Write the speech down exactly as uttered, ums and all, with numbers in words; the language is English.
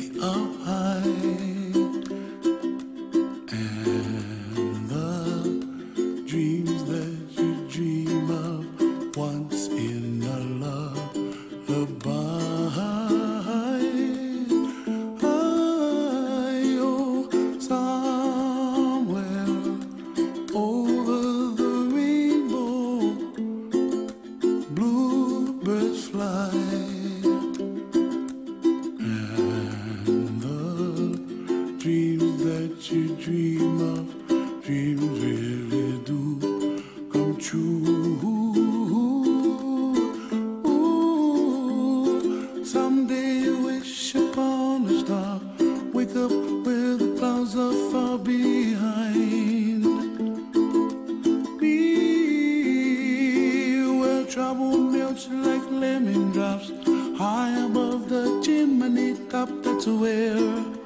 up high, and the dreams that you dream of once in a lullaby. I, oh, somewhere over the rainbow, bluebirds fly. Dreams that you dream of, dreams really do come true. Ooh, someday you wish upon a star, wake up where the clouds are far behind me, where trouble melts like lemon drops high above the chimney top. That's where